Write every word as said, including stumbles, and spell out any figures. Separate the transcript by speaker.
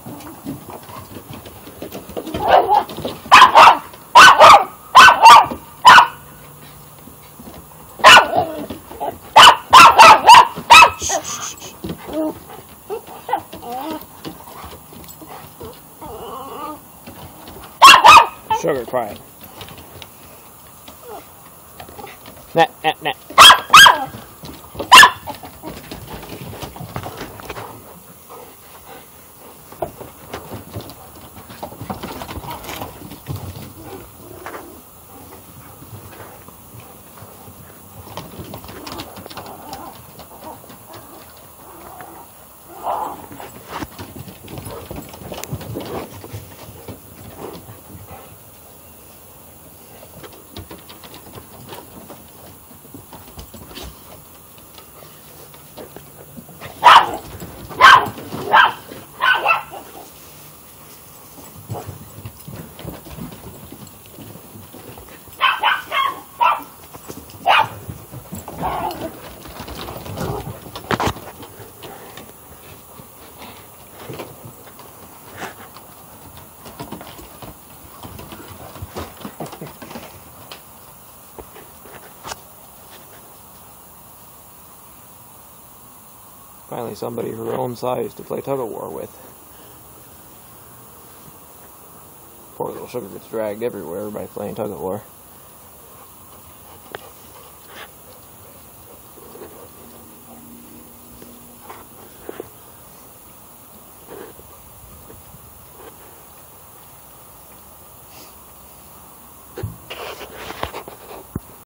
Speaker 1: Sugar, quiet. Nah, nah, nah. Finally somebody her own size to play tug-o-war with. Poor little Sugar gets dragged everywhere by playing tug-o-war.